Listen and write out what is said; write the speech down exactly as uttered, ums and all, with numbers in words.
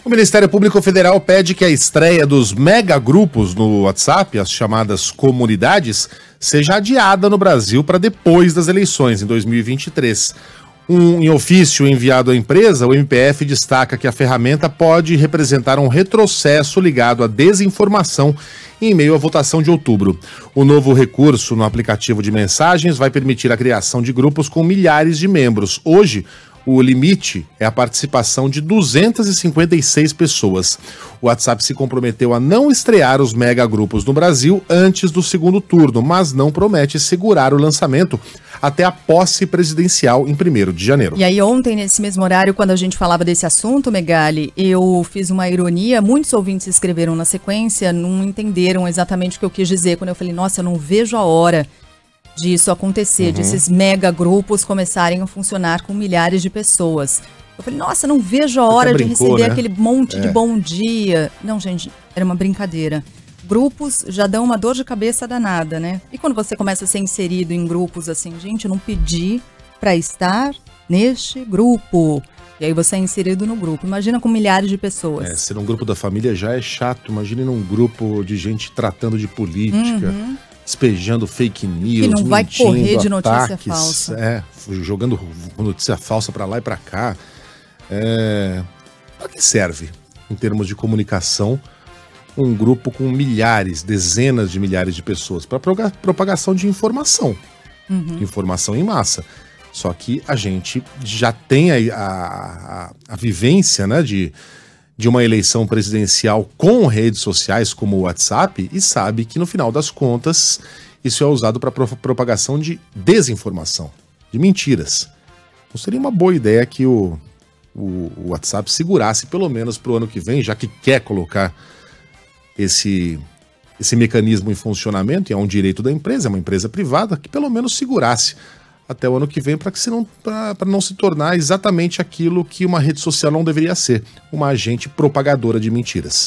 O Ministério Público Federal pede que a estreia dos megagrupos no WhatsApp, as chamadas comunidades, seja adiada no Brasil para depois das eleições, em dois mil e vinte e três. Um, em ofício enviado à empresa, o M P F destaca que a ferramenta pode representar um retrocesso ligado à desinformação em meio à votação de outubro. O novo recurso no aplicativo de mensagens vai permitir a criação de grupos com milhares de membros. Hoje, o limite é a participação de duzentas e cinquenta e seis pessoas. O WhatsApp se comprometeu a não estrear os megagrupos no Brasil antes do segundo turno, mas não promete segurar o lançamento até a posse presidencial em primeiro de janeiro. E aí ontem, nesse mesmo horário, quando a gente falava desse assunto, Megali, eu fiz uma ironia, muitos ouvintes escreveram na sequência, não entenderam exatamente o que eu quis dizer, quando eu falei, nossa, eu não vejo a hora disso acontecer, uhum. desses mega grupos começarem a funcionar com milhares de pessoas. Eu falei, nossa, não vejo a hora brincou, de receber né? aquele monte é. de bom dia. Não, gente, era uma brincadeira. Grupos já dão uma dor de cabeça danada, né? E quando você começa a ser inserido em grupos assim, gente, eu não pedi para estar neste grupo. E aí você é inserido no grupo. Imagina com milhares de pessoas. É, ser um grupo da família já é chato. Imagine num grupo de gente tratando de política. Uhum. Despejando fake news, que não vai mentindo, correr de notícia ataques, falsa. É, jogando notícia falsa para lá e para cá. É, para que serve, em termos de comunicação, um grupo com milhares, dezenas de milhares de pessoas? Para propagação de informação, uhum. informação em massa. Só que a gente já tem a, a, a vivência, né, de... de uma eleição presidencial com redes sociais como o WhatsApp e sabe que no final das contas isso é usado para propagação de desinformação, de mentiras. Não seria uma boa ideia que o, o, o WhatsApp segurasse pelo menos para o ano que vem, já que quer colocar esse, esse mecanismo em funcionamento, e é um direito da empresa, é uma empresa privada, que pelo menos segurasse até o ano que vem, para que não, para não se tornar exatamente aquilo que uma rede social não deveria ser, uma agente propagadora de mentiras.